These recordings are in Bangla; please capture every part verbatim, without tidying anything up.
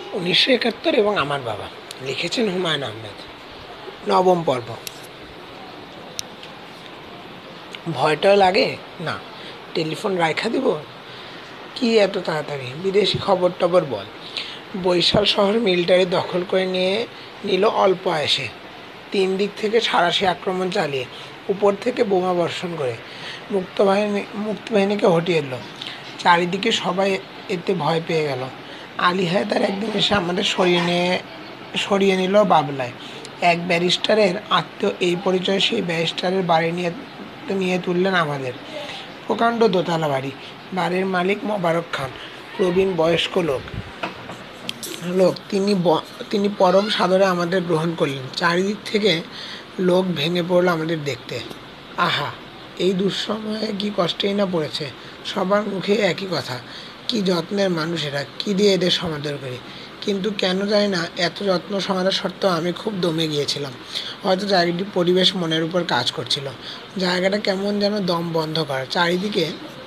উনিশশো একাত্তর এবং আমার বাবা, লিখেছেন হুমায়ুন আহমেদ। নবম পর্ব। ভয়টা লাগে না, টেলিফোন রাইখা দিব। কি এত তাড়াতাড়ি? বিদেশি খবর টবর বল। বরিশাল শহর মিলিটারি দখল করে নিয়ে নিল অল্প আয়েসে, তিন দিক থেকে সাঁড়াশি আক্রমণ চালিয়ে, উপর থেকে বোমা বর্ষণ করে মুক্তবাহিনী মুক্তবাহিনীকে হটিয়ে এলো। চারিদিকে সবাই এতে ভয় পেয়ে গেল। আলী হায়দার একদিন এসে আমাদের সরিয়ে নিয়ে সরিয়ে নিল বাবলায়। এক ব্যারিস্টারের আত্মীয় এই পরিচয়ে সেই ব্যারিস্টারের বাড়ি নিয়ে নিয়ে তুললেন আমাদের। প্রকাণ্ড দোতলা বাড়ি। বাড়ির মালিক মোবারক খান, প্রবীণ বয়স্ক লোক লোক তিনি তিনি পরম সাদরে আমাদের গ্রহণ করলেন। চারিদিক থেকে লোক ভেঙে পড়ল আমাদের দেখতে। আহা, এই দুঃসময়ে কি কষ্টেই না পড়েছে। সবার মুখে একই কথা, কি যত্নের মানুষ এরা, কী দিয়ে এদের সমাদর করি। কিন্তু কেন জানি না, এত যত্ন সমাদর সত্ত্বেও আমি খুব দমে গিয়েছিলাম। হয়তো জায়গাটির পরিবেশ মনের উপর কাজ করছিল। জায়গাটা কেমন যেন দম বন্ধ করা। চারিদিকে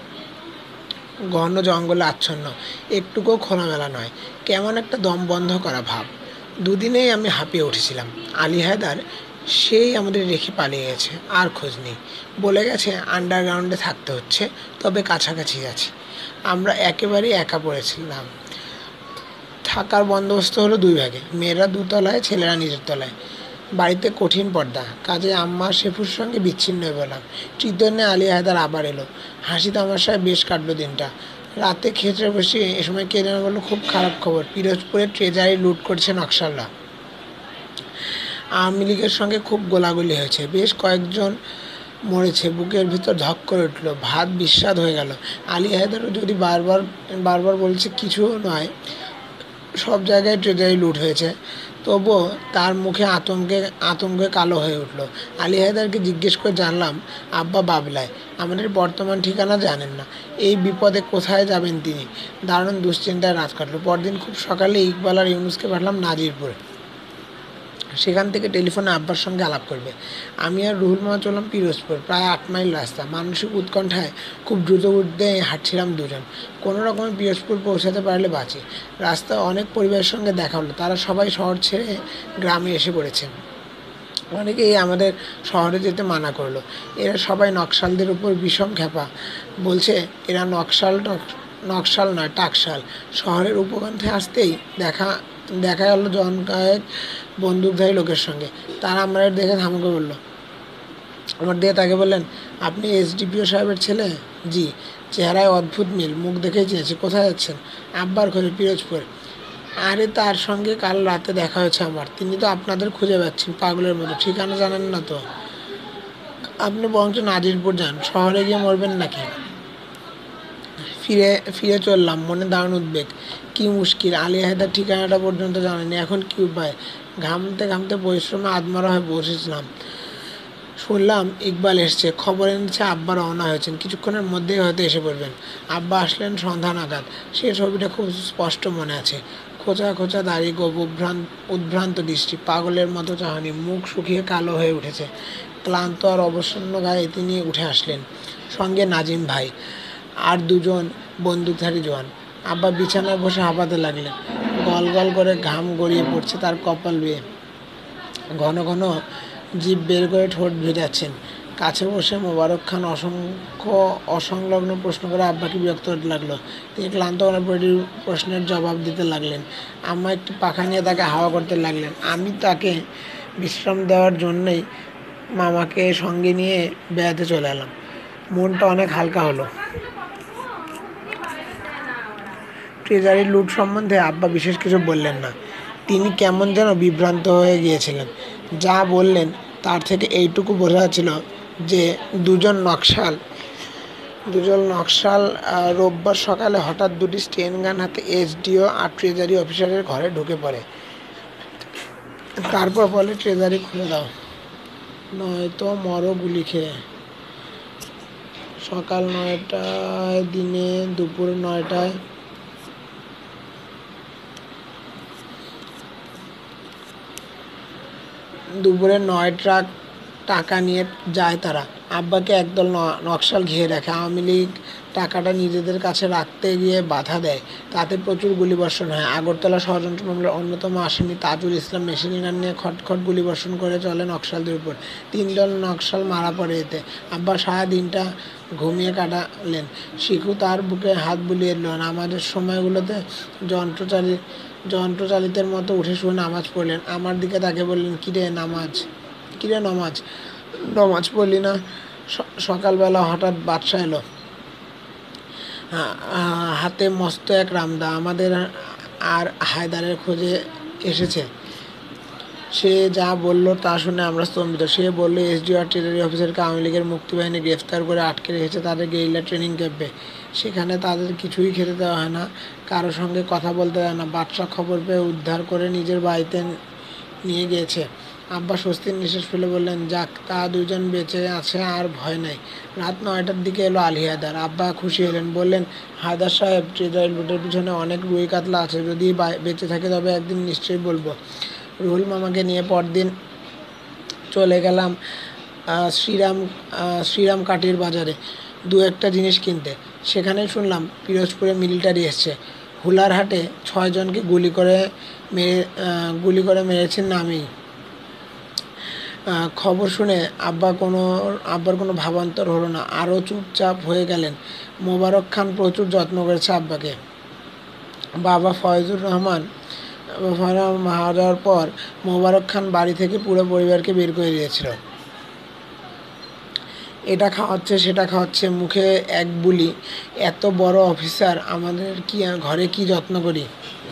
ঘন জঙ্গলে আচ্ছন্ন, একটুকুও খোলামেলা নয়। কেমন একটা দম বন্ধ করা ভাব। দুদিনেই আমি হাঁপিয়ে উঠেছিলাম। আলী হায়দার সেই আমাদের রেখে পালিয়ে গেছে, আর খোঁজ নেই। বলে গেছে আন্ডারগ্রাউন্ডে থাকতে হচ্ছে, তবে কাছাকাছি আছে। আমরা একেবারেই একা পড়েছিলাম। থাকার বন্দোবস্ত হলো দুই ভাগে, মেয়েরা দুতলায়, ছেলেরা নিচের তলায়। বাড়িতে কঠিন পর্দা, কাজে আম্মা শেফুর সঙ্গে বিচ্ছিন্ন হয়ে পেলাম। চৈতন্যে আলী হায়দার আবার এলো। হাসি তামাশায় বেশ কাটলো দিনটা। রাতে খেতে বসে এ সময় কে যেন বললো, খুব খারাপ খবর, পিরোজপুরে ট্রেজারি লুট করছে নকশালরা। আওয়ামী লীগের সঙ্গে খুব গোলাগুলি হয়েছে, বেশ কয়েকজন মরেছে। বুকের ভিতর ধক করে উঠল, ভাত বিস্বাদ হয়ে গেল। আলী হায়দারও যদি বারবার বারবার বলছে কিছু নয়, সব জায়গায় ট্রেজারি লুট হয়েছে, তবুও তার মুখে আতঙ্কে আতঙ্কে কালো হয়ে উঠল। আলী হায়দারকে জিজ্ঞেস করে জানলাম, আব্বা বাবলায়, আমাদের বর্তমান ঠিকানা জানেন না। এই বিপদে কোথায় যাবেন তিনি? দারুণ দুশ্চিন্তায় রাত কাটল। পরদিন খুব সকালে ইকবাল আর ইউনুসকে পাঠালাম নাজিরপুরে। সেখান থেকে টেলিফোনে আব্বার সঙ্গে আলাপ করবে। আমি আর রুহুল মামা চললাম পিরোজপুর, প্রায় আট মাইল রাস্তা। মানসিক উৎকণ্ঠায় খুব দ্রুত উঠতে হাঁটছিলাম দুজন। কোনো রকমে পিরোজপুর পৌঁছাতে পারলে বাঁচি। রাস্তায় অনেক পরিবারের সঙ্গে দেখা হলো। তারা সবাই শহর ছেড়ে গ্রামে এসে পড়েছে। অনেকেই আমাদের শহরে যেতে মানা করলো। এরা সবাই নকশালদের উপর বিষম খেপা। বলছে এরা নকশাল নকশাল নয়, টাকশাল। শহরের উপকণ্ঠে আসতেই দেখা দেখা গেল জন কয়েক বন্দুকধারী লোকের সঙ্গে। তারা আমাদের দেখে ধামকে বলল, আমার দিকে তাকে বললেন, আপনি এসডিপিও সাহেবের ছেলে? জি। চেহারায় অদ্ভুত মিল, মুখ দেখেই চিনেছি। কোথায় যাচ্ছেন? আব্বার খোঁজে, পিরোজপুর। আরে, তার সঙ্গে কাল রাতে দেখা হয়েছে আমার। তিনি তো আপনাদের খুঁজে পাচ্ছেন পাগলের মতো, ঠিকানা জানেন না তো। আপনি বরঞ্চ নাজিরপুর যান, শহরে গিয়ে মরবেন নাকি? ফিরে ফিরে চললাম, মনে দারুণ উদ্বেগ। কি মুশকিল, আলী হায়দার ঠিকানাটা পর্যন্ত জানেনি, এখন কি উপায়? ঘামতে ঘামতে পরিশ্রমে আদমরা হয়ে বসেছিলাম। শুনলাম ইকবাল এসছে, খবর এনেছে আব্বা রওনা হয়েছেন, কিছুক্ষণের মধ্যেই হয়তো এসে পড়বেন। আব্বা আসলেন সন্ধ্যা নাগাদ। সে ছবিটা খুব স্পষ্ট মনে আছে। খোঁচা খোঁচা দাড়ি, গোপ, উদ্ভ্রান্ত উদ্ভ্রান্ত দৃষ্টি, পাগলের মতো চাহনি, মুখ শুকিয়ে কালো হয়ে উঠেছে। ক্লান্ত আর অবসন্ন গায়ে তিনি উঠে আসলেন, সঙ্গে নাজিম ভাই আর দুজন বন্দুকধারী জওয়ান। আব্বা বিছানায় বসে হাঁপাতে লাগলেন। গল গল করে ঘাম গড়িয়ে পড়ছে তার কপাল বেয়ে। ঘন ঘন জিভ বের করে ঠোঁট ভেজাচ্ছেন। কাছে বসে মোবারক খান অসংখ্য অসংলগ্ন প্রশ্ন করে আব্বাকে বিরক্ত করতে লাগলো। তিনি ক্লান্ত মনে প্রশ্নের জবাব দিতে লাগলেন। আম্মা একটি পাখা নিয়ে তাকে হাওয়া করতে লাগলেন। আমি তাকে বিশ্রাম দেওয়ার জন্যই মামাকে সঙ্গে নিয়ে বেড়াতে চলে এলাম। মনটা অনেক হালকা হলো। ট্রেজারি লুট সম্বন্ধে আব্বা বিশেষ কিছু বললেন না। তিনি কেমন যেন বিভ্রান্ত হয়ে গিয়েছিলেন। যা বললেন তার থেকে এইটুকু বোঝা যাচ্ছিল যে দুজন নকশাল দুজন নকশাল রোববার সকালে হঠাৎ দুটি স্টেন গান হাতে এসডিও আর ট্রেজারি অফিসারের ঘরে ঢুকে পড়ে। তারপর বলে, ট্রেজারি খুলে দাও, নয়তো মরো গুলি খেয়ে। সকাল নয়টায়, দিনে দুপুর নয়টায় দুপুরে নয় ট্রাক টাকা নিয়ে যায় তারা। আব্বাকে একদল নকশাল ঘিরে রাখে। আওয়ামী লীগ টাকাটা নিজেদের কাছে রাখতে গিয়ে বাধা দেয়, তাতে প্রচুর গুলিবর্ষণ হয়। আগরতলা ষড়যন্ত্র মামলার অন্যতম আসামি তাজুল ইসলাম মেশিনগান নিয়ে খটখট গুলিবর্ষণ করে চলে নকশালদের উপর। তিনজন নকশাল মারা পড়ে এতে। আব্বা সারা দিনটা ঘুমিয়ে কাটালেন। শিখু তার বুকে হাত বুলিয়ে দিল। নামাজের সময়গুলোতে যন্ত্রচালিত যন্ত্রচালিতের মতো উঠে শুয়ে নামাজ পড়লেন। আমার দিকে তাকে বললেন, কিরে নামাজ কিরে নমাজ নমাজ পড়লি না? সকালবেলা হঠাৎ বাদশা এলো, হাতে মস্ত এক রামদা। আমাদের আর হায়দারের খোঁজে এসেছে। সে যা বলল তা শুনে আমরা স্তম্ভিত। সে বলল, এসডিও আর টেরারি অফিসারকে আওয়ামী লীগের মুক্তিবাহিনী গ্রেফতার করে আটকে রেখেছে তাদের গেরিলা ট্রেনিং ক্যাম্পে। সেখানে তাদের কিছুই খেতে দেওয়া হয় না, কারোর সঙ্গে কথা বলতে দেয় না। বাদশা খবর পেয়ে উদ্ধার করে নিজের বাড়িতে নিয়ে গিয়েছে। আব্বা স্বস্তির নিঃশ্বাস ফেলে বললেন, যাক, তা দুজন বেঁচে আছে, আর ভয় নাই। রাত নয়টার দিকে এলো আলী হায়দার। আব্বা খুশি হলেন, বললেন, হায়দার সাহেব, ট্রেজারি লুটের পিছনে অনেক রুই কাতলা আছে, যদি বেঁচে থাকে তবে একদিন নিশ্চয়ই বলবো। রুহুল মামাকে নিয়ে পরদিন চলে গেলাম শ্রীরাম শ্রীরাম কাঠির বাজারে দু একটা জিনিস কিনতে। সেখানেই শুনলাম পিরোজপুরে মিলিটারি এসছে। হুলার হাটে ছয়জনকে গুলি করে মেরে গুলি করে মেরেছেন নামেই। খবর শুনে আব্বা কোনো আব্বার কোনো ভাবান্তর হলো না, আরও চুপচাপ হয়ে গেলেন। মোবারক খান প্রচুর যত্ন করেছে আব্বাকে। বাবা ফয়জুর রহমান মারা যাওয়ার পর মোবারক খান বাড়ি থেকে পুরো পরিবারকে বের করে দিয়েছিল। এটা খাওয়াচ্ছে সেটা খাওয়াচ্ছে, মুখে এক বুলি। এত বড় অফিসার, আমাদের কি ঘরে কি যত্ন করি।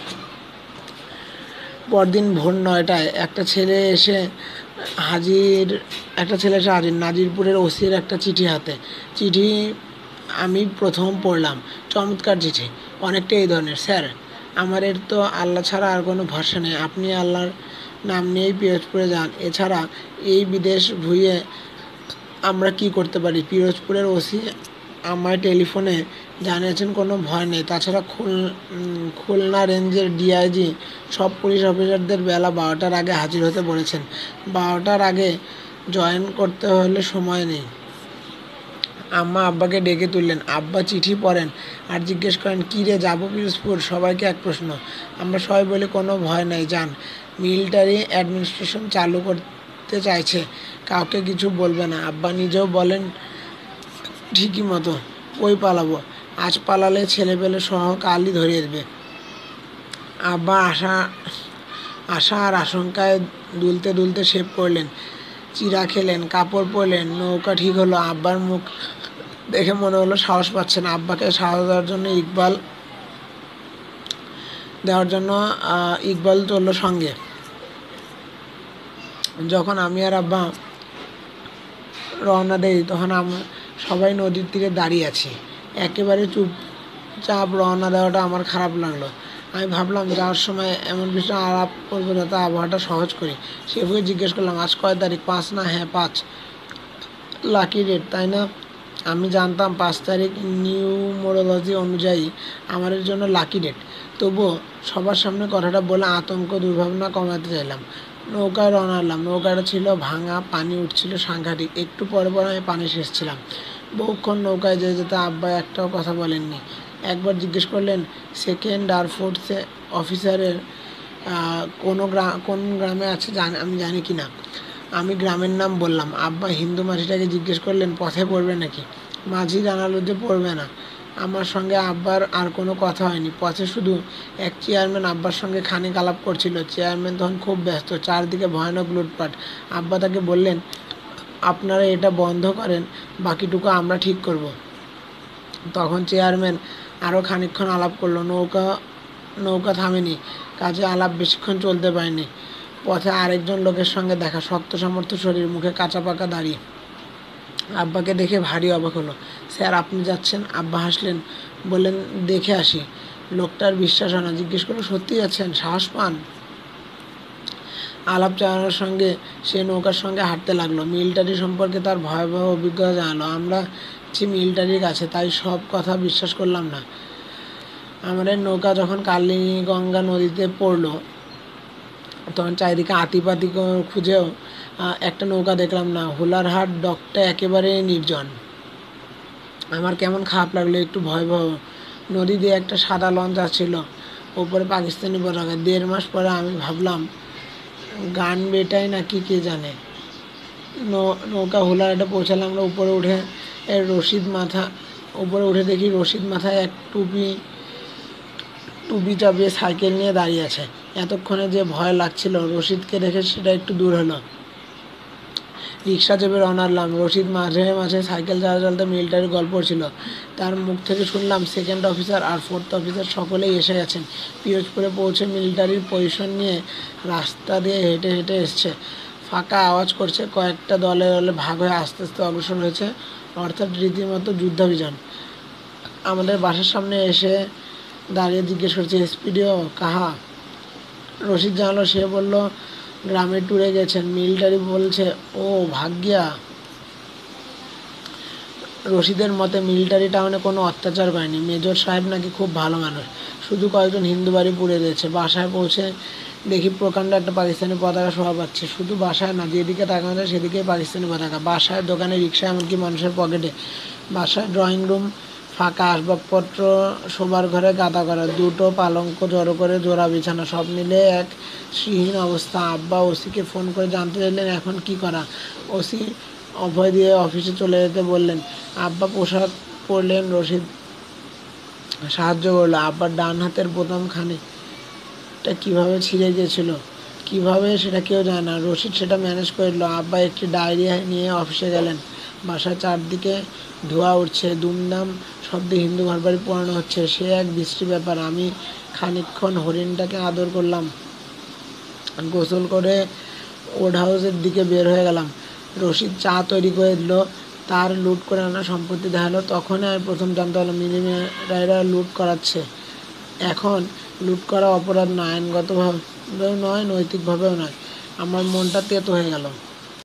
পরদিন ভোর নয়টায় একটা ছেলে এসে হাজির একটা ছেলে এসে হাজির নাজিরপুরের ওসির একটা চিঠি হাতে। চিঠি আমি প্রথম পড়লাম। চমৎকার চিঠি, অনেকটা এই ধরনের, স্যার, আমাদের তো আল্লাহ ছাড়া আর কোনো ভরসা নেই। আপনি আল্লাহর নাম নিয়েই পিরোজপুরে যান। এছাড়া এই বিদেশ ভুইয়ে আমরা কি করতে পারি? পিরোজপুরের ওসি আমায় টেলিফোনে জানিয়েছেন কোনো ভয় নেই। তাছাড়া খুল খুলনা রেঞ্জের ডিআইজি সব পুলিশ অফিসারদের বেলা বারোটার আগে হাজির হতে বলেছেন। বারোটার আগে জয়েন করতে হলে সময় নেই। আম্মা আব্বাকে ডেকে তুললেন। আব্বা চিঠি পড়েন আর জিজ্ঞেস করেন, কী রে, যাবো পিরোজপুর? সবাইকে এক প্রশ্ন। আমরা সবাই বলি, কোনো ভয় নেই, যান। মিলিটারি অ্যাডমিনিস্ট্রেশন চালু করতে চাইছে, কাউকে কিছু বলবে না। আব্বা নিজেও বলেন, ঠিকই মতো, ওই পালাবো। আজ পালালে ছেলেপেলে সহ কালই ধরিয়ে দেবে। আব্বা আশা আশা আর আশঙ্কায় দুলতে দুলতে শেভ করলেন, চিরা খেলেন, কাপড় পরলেন, নৌকা ঠিক হলো। আব্বার মুখ দেখে মনে হলো সাহস পাচ্ছেন। আব্বাকে সাহস দেওয়ার জন্য ইকবাল দেওয়ার জন্য ইকবাল চলল সঙ্গে। যখন আমি আর আব্বা রওনা দেই তখন আমরা সবাই নদীর তীরে দাঁড়িয়ে আছি। একেবারে চুপচাপ রওনা দেওয়াটা আমার খারাপ লাগলো। আমি ভাবলাম, যাওয়ার সময় এমন বিষয়ে আলাপ করবো যাতে আবহাওয়াটা সহজ করি। সেভাবে জিজ্ঞেস করলাম, আজ কয় তারিখ? পাঁচ না? হ্যাঁ, পাঁচ। লাকি ডেট, তাই না? আমি জানতাম পাঁচ তারিখ নিউমোরোলজি অনুযায়ী আমাদের জন্য লাকি ডেট। তবুও সবার সামনে কথাটা বলে আতঙ্ক দুর্ভাবনা কমাতে চাইলাম। নৌকায় রওনা হলাম। নৌকাটা ছিল ভাঙা, পানি উঠছিল সাংঘাতিক। একটু পরে পরে আমি পানি শেষছিলাম। বহুক্ষণ নৌকায় যেতে যেতে আব্বা একটাও কথা বলেননি। একবার জিজ্ঞেস করলেন, সেকেন্ড আর ফোর্থ অফিসারের কোনো গ্রাম কোন গ্রামে আছে জান আমি জানি কি না। আমি গ্রামের নাম বললাম। আব্বা হিন্দু মাঝিটাকে জিজ্ঞেস করলেন, পথে পড়বে নাকি? মাঝি জানালো যে পড়বে না। আমার সঙ্গে আব্বার আর কোনো কথা হয়নি। পথে শুধু এক চেয়ারম্যান আব্বার সঙ্গে খানিক আলাপ করছিল। চেয়ারম্যান তখন খুব ব্যস্ত, চারদিকে ভয়ানক লুটপাট। আব্বা তাকে বললেন, আপনারা এটা বন্ধ করেন, বাকিটুকু আমরা ঠিক করব। তখন চেয়ারম্যান আরও খানিকক্ষণ আলাপ করলো। নৌকা নৌকা থামেনি, কাজে আলাপ বেশিক্ষণ চলতে পারেনি। পথে আরেকজন লোকের সঙ্গে দেখা, শক্ত সামর্থ্য শরীর, মুখে কাঁচা পাকা দাড়ি। আব্বাকে দেখে ভারী অবাক হলো। স্যার, আপনি যাচ্ছেন? আব্বা হাসলেন, বললেন, দেখে আসি। লোকটার বিশ্বাস হয় না। জিজ্ঞেস করলো, সত্যি যাচ্ছেন? সাহস পান? আলাপ চালানোর সঙ্গে সে নৌকার সঙ্গে হাঁটতে লাগলো। মিলিটারি সম্পর্কে তার ভয়াবহ অভিজ্ঞতা জানালো। আমরা যে মিলিটারির কাছে, তাই সব কথা বিশ্বাস করলাম না। আমাদের নৌকা যখন কালীগঙ্গা নদীতে পড়লো তখন চারিদিকে আতিপাতি খুঁজেও একটা নৌকা দেখলাম না। হোলারহাট ডকটা একেবারে নির্জন। আমার কেমন খারাপ লাগলো, একটু ভয় ভয়। নদী দিয়ে একটা সাদা লঞ্চ আসছিল, ওপরে পাকিস্তানি পতাকা। দেড় মাস পরে আমি ভাবলাম গান বেটাই নাকি কে জানে। নৌকা হোলারহাটে পৌঁছালাম। আমরা উপরে উঠে রশিদ মাথা উপরে উঠে দেখি রশিদ মাথায় এক টুপি টুপি চাপিয়ে সাইকেল নিয়ে দাঁড়িয়ে আছে। এতক্ষণে যে ভয় লাগছিল, রশিদকে দেখে সেটা একটু দূর হলো। রিক্সা চেপে রওনা দিলাম। রশিদ মাঝে মাঝে সাইকেল চালা চালাতে মিলিটারি গল্প ছিল। তার মুখ থেকে শুনলাম সেকেন্ড অফিসার আর ফোর্থ অফিসার সকলেই এসে গেছেন। পিরোজপুরে পৌঁছে মিলিটারির পজিশন নিয়ে রাস্তা দিয়ে হেঁটে হেঁটে এসছে। ফাঁকা আওয়াজ করছে, কয়েকটা দলে দলে ভাগ হয়ে আস্তে আস্তে অগ্রসর হয়েছে, অর্থাৎ রীতিমতো যুদ্ধাভিযান। আমাদের বাসার সামনে এসে দাঁড়িয়ে জিজ্ঞেস করছে, এসপিডিও কাহা? রশিদ জানালো। সে বলল গ্রামে ট্যুরে গেছেন। মিলিটারি বলছে ও ভাগ্যা। রশিদের মতে মিলিটারি টাউনে কোনো অত্যাচার করেনি। মেজর সাহেব নাকি খুব ভালো মানুষ, শুধু কয়েকজন হিন্দু বাড়ি পুড়ে দিয়েছে। বাসায় পৌঁছে দেখি প্রকাণ্ড একটা পাকিস্তানি পতাকা শোভা পাচ্ছে। শুধু বাসায় না, যেদিকে তাকানো যায় সেদিকেই পাকিস্তানি পতাকা। বাসায়, দোকানে, রিক্সায়, এমনকি মানুষের পকেটে। বাসায় ড্রয়িং রুম ফাঁকা, আসবাবপত্র শোবার ঘরে গাদা করা, দুটো পালঙ্ক জড়ো করে জোড়া বিছানা, সব মিলে এক শ্রীহীন অবস্থা। আব্বা ওসিকে ফোন করে জানতে চাইলেন এখন কি করা। ওসি অভয় দিয়ে অফিসে চলে যেতে বললেন। আব্বা পোশাক পরলেন, রশিদ সাহায্য করলো। আব্বার ডান হাতের বোতাম খানিকটা কীভাবে ছিঁড়ে গিয়েছিল, কীভাবে সেটা কেউ জানে না। রশিদ সেটা ম্যানেজ করে দিল। আব্বা একটি ডায়েরি নিয়ে অফিসে গেলেন। বাসার চারদিকে ধোঁয়া উঠছে, দুমদাম শব্দে হিন্দু ঘরবাড়ি পোড়ানো হচ্ছে। সে এক বিশ্রী ব্যাপার। আমি খানিকক্ষণ হরিণটাকে আদর করলাম, গোসল করে ওড হাউসের দিকে বের হয়ে গেলাম। রশিদ চা তৈরি করে দিল। তার লুট করে আনা সম্পত্তি দেখালো। তখনই আমি প্রথম জানতে পারলাম মিলিটারিরা লুট করাচ্ছে। এখন লুট করা অপরাধ নয়, আইনগতভাবেও নয়, নৈতিকভাবেও নয়। আমার মনটা তেতো হয়ে গেল।